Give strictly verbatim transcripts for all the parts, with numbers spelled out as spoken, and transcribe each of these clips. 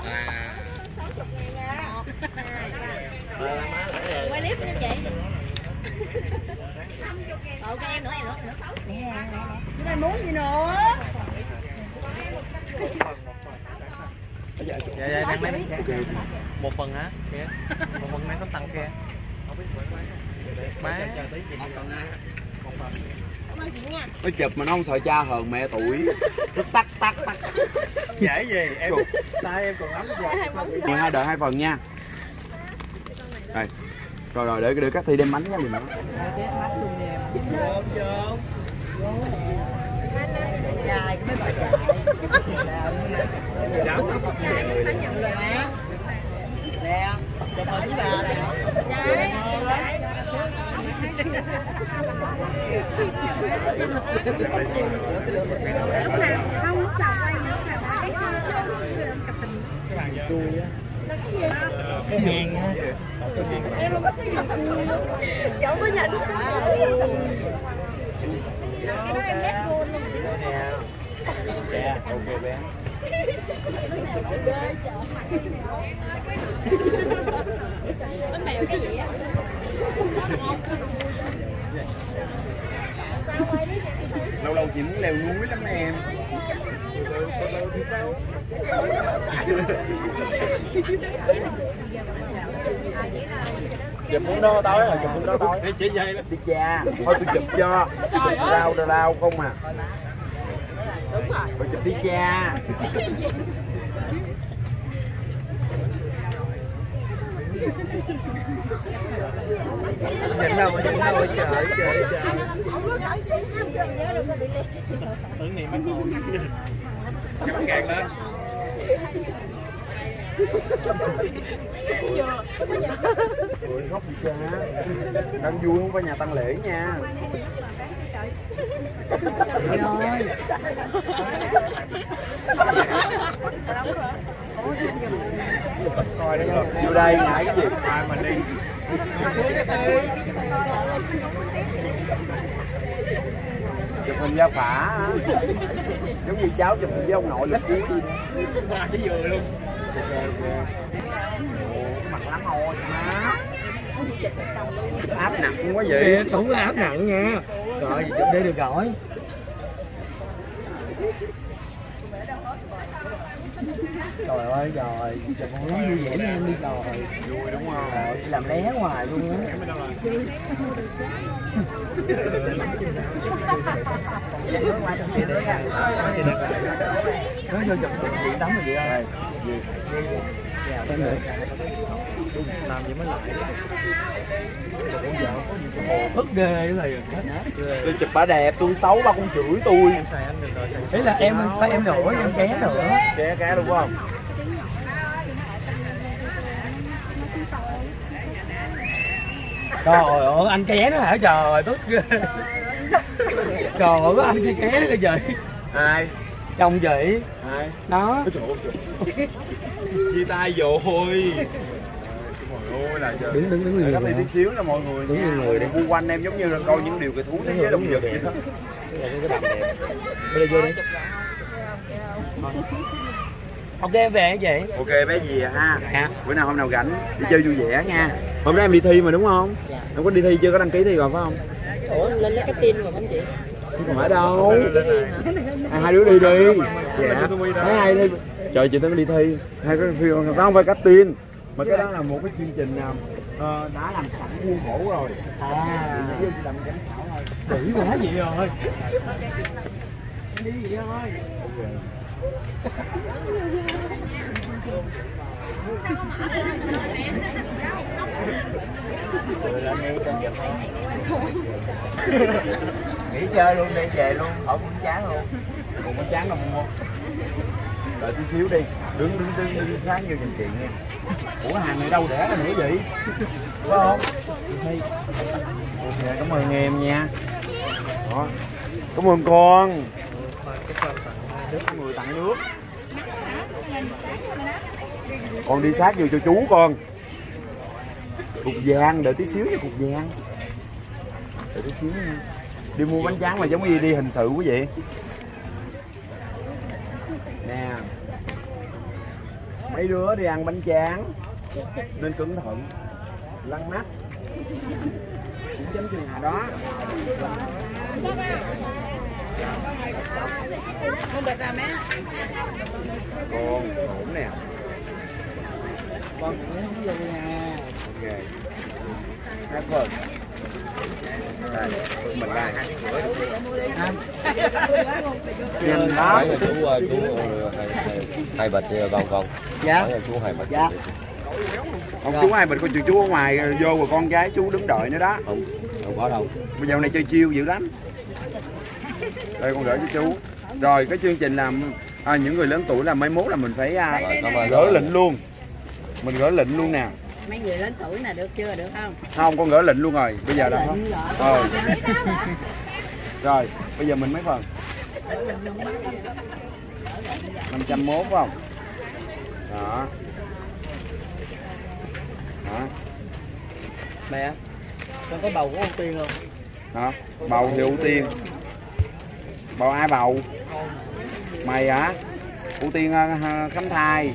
Quay clip nha chị. Ừ, cái em nữa, em nữa, em nữa. Nè, nè, nè. Muốn gì nữa? Dạ dạ đang lấy một phần hả? Kìa. Một phần này có sẵn kìa. Bán. Nó chụp mà nó không sợ cha hơn mẹ tuổi. Nó tắt tắt tắt. Dễ gì em. Tay em còn lắm giờ. Còn hai đợi hai phần nha. Đây. Rồi rồi để để các Thi đem bánh cho mình nữa. Dài mấy bà dài. Nè, chụp hình với bà nè. Không, lúc chồng quay nữa là bà cái Cái hàng nha. em không có thấy chỗ có nhận. Cái đó em ghét luôn luôn. Dạ, ok bé. Bánh bèo cái gì á? Lâu lâu chị muốn leo núi lắm em. Chụp muốn đó tối rồi, chụp muốn đó tối. Để chỉ dây đi cha. Thôi tôi chụp cho. Tôi chụp lao ra lao không à. Đúng rồi. Tôi chụp đi cha. Nhìn đâu mà nhìn đâu trời trời trời. Tưởng niệm mấy con. Chụp gạt lên. Ôi khóc gì cha. Đang vui không phải nhà tang lễ nha. Rồi. Coi đây vô đây ngại cái gì? Ai mình đi. Chụp hình gia phả giống như cháu chụp hình với ông nội lúc cuối Ba cái dừa luôn. mặt lắm rồi má áp nặng quá vậy. Không có áp nặng nha. Rồi chụp đi được rồi. Trời ơi trời, chụp con vui vẻ em đi trời. Vui đúng không? Rồi làm lé hoài luôn á. Nói cho chụp chị tắm rồi chị ơi. Em nữa. Làm gì mới lại. Ức ghê cái này. Tôi chụp bà đẹp, tôi xấu bà cũng chửi tôi. Ý là em phải em nữa, em ké nữa. Ké ké đúng không? Trời ơi, anh ké nữa hả? Trời tức ghê. Trời ơi, có anh kia ké nữa kìa chị. Ai? Chồng chị. Ai? Đó. Chia tay rồi. Ôi là giờ Đứng đứng đứng đứng đứng tí xíu nha mọi người nha. Người đang bu quanh em giống như là coi những điều kỳ thú thế giới động vật vậy đó. Cái đầm đẹp. Bây giờ vô đi. Ok em về hả chị? Ok bé gì à ha? Dạ. Bữa nào hôm nào rảnh đi chơi vui vẻ nha. Hôm nay em đi thi mà đúng không? Dạ. Em có đi thi chưa, có đăng ký thi rồi phải không? Ủa lên lấy cái tin rồi anh chị. Không phải đâu. À, hai đứa đi đi. Dạ. Thấy hai đi. Trời chị tôi đi thi. Hai cái phim đó không phải cắt tin. Mà cái đó là một cái chương trình nào uh, đã làm sẵn khuôn khổ rồi. À. Chỉ đầm giám khảo thôi. Đỉ quá vậy rồi. Đi vậy thôi. Nghỉ chơi luôn đi, về luôn, khỏi cũng chán luôn. Còn có chán đâu mua. Đợi tí xíu đi, đứng đứng đứng đi sáng vô nhìn chuyện nha. Ủa hàng này đâu để ra nữa vậy? Đúng không? Ok, cảm ơn em nha. Đó. Cảm ơn con. Có người tặng nước. Con đi sát vô cho chú con. Cục vàng, đợi tí xíu nha cục vàng. Đợi tí xíu nha. Đi mua bánh tráng mà giống như đi hình sự quý vị. Nè. Mấy đứa đi ăn bánh tráng nên cẩn thận, lăn nắp cũng chấm chừng hà đó. Không được à mẹ. Con ổn nè. Con cũng không vô nha. Ok. Hai phần. Đây, mình đây. Nhìn đó. Chú chú hai bịch con con. Dạ. Chú hai bịch. Dạ. Ông chú hai bịch con chú chú ở ngoài vô rồi con gái chú đứng đợi nữa đó. Không, không có đâu. Bây giờ này chơi chiêu dữ lắm. Đây con gửi cho chú. Rồi cái chương trình làm à, những người lớn tuổi là mấy mốt là mình phải à, gửi lệnh luôn. Mình gửi lệnh luôn nè. Mấy người lớn tuổi là được chưa, được không? Không, con gửi lệnh luôn rồi. Bây giờ là không. Ờ. Rồi, bây giờ mình mấy phần? năm trăm mốt phải không? Đó. Đó. Mẹ, con có bầu của ưu tiên không? Hả? Bầu thì ưu tiên. Bầu ai bầu? Mày hả? Ưu tiên uh, khám thai.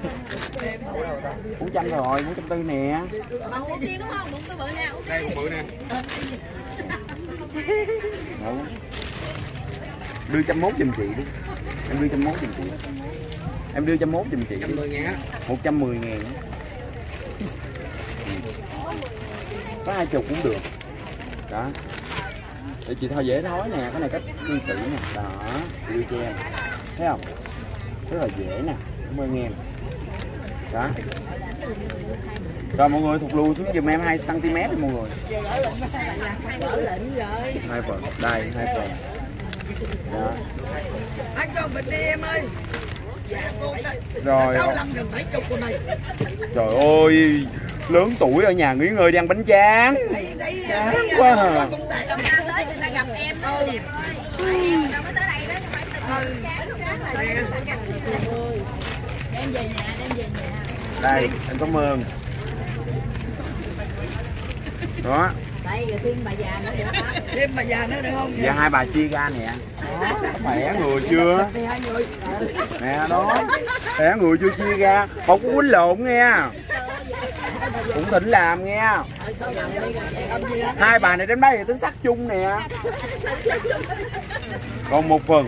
bốn trăm rồi, bốn trăm tư nè. Bầu ưu tiên đúng không? Đúng cái bự nè. Đây con bự nè. Đưa trăm mốt giùm chị đi. Em đưa trăm mốt giùm chị. Em đưa trăm mốt giùm chị. một trăm mười ngàn á. một trăm mười ngàn. Có hai chục cũng được. Đó. Để chị thôi dễ nói nè, cái này cách cư xử nè. Đó, đưa cho em. Thấy không? Rất là dễ nè. Cảm ơn em. Đó. Rồi mọi người thụt lùi xuống giùm em hai xăng ti mét đi mọi người. Hai phần. Đây, hai phần. Đó. Anh cho mình đi em ơi. Rồi. Năm gần bảy chục rồi mày. Trời ơi, lớn tuổi ở nhà nghỉ ngơi đi ăn bánh tráng. Chán quá à. Tới người ta gặp em đó đẹp ơi. Em đâu mới tới đây đó, phải đem về nhà, đem về nhà. Đây, anh cảm ơn. Đó. Đây rồi thêm bà già nữa được hả? Thêm bà già nữa được không? Dạ hai bà chia ra nè. Khỏe người chưa? Nè đó. Khỏe người chưa chia ra. Không có quýnh lộn nghe. Cũng thỉnh làm nghe. Hai bà này đến đây thì tính sắc chung nè. Còn một phần.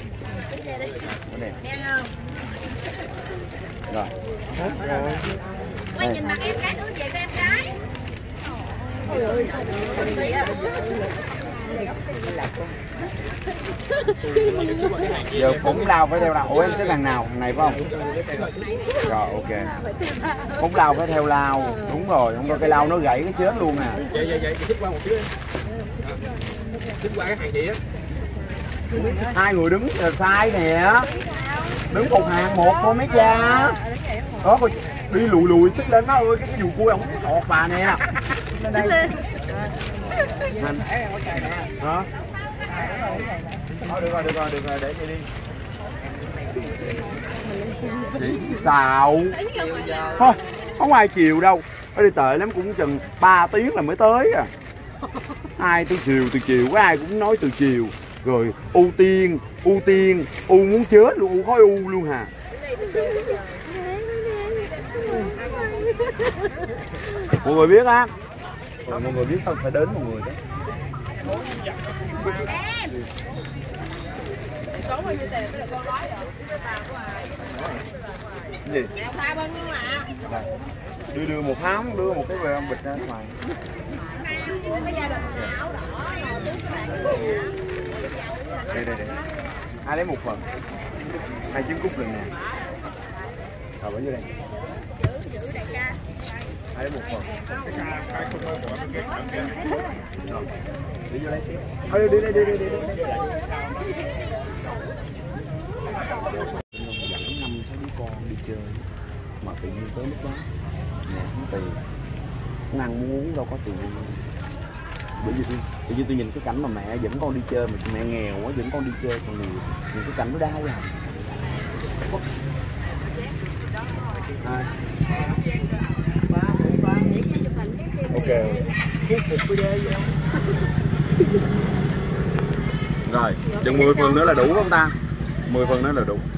Rồi. Rồi. Quay nhìn mặt em cái nữa về với em cái. Giờ cũng lao phải theo lao. Ủa em xếp hàng nào? Hàng này phải không? Rồi ok. Cũng lao phải theo lao. Đúng rồi, không có cái lao nó gãy cái chết luôn à. Vậy vậy vậy xích qua một xíu. Xích qua cái hàng chị á. Hai người đứng là sai nè. Đứng một hàng một thôi mấy cha. Đó coi đi lùi lùi xích lên nó ơi, cái dù cua không sọt bà nè. Lên đây. Hành. Hả? Thôi được rồi, được rồi, được rồi, để chị đi. Chị xạo. Thôi, không ai chiều đâu. Ở đây tệ lắm cũng chừng ba tiếng là mới tới à. Ai từ chiều từ chiều có ai cũng nói từ chiều. Rồi ưu tiên, ưu tiên, u muốn chết luôn, u khói u luôn hà. Mọi người biết á. Mọi người biết sao phải đến mọi người đó. Gì? Đưa đưa một tháng, đưa một cái về bịch ra ngoài. Đây đây đây. Ai lấy một phần. Hai trứng cút lần nè. Rồi bỏ vô đây. Ai lấy một phần. Rồi. Đi vô đây tiếp. Thôi đi đi đi đi đi. Dẫn năm sáu đứa con đi chơi mà tự nhiên tới lúc đó mẹ không tiền, không ăn muốn uống đâu có tiền. Bởi vì tôi, tự nhiên tôi nhìn cái cảnh mà mẹ dẫn con đi chơi mà mẹ nghèo quá dẫn con đi chơi còn nhiều, nhìn cái cảnh nó đau lòng. À. Ok. Rồi, chừng mười phần nữa là đủ không ta? mười phần nữa là đủ.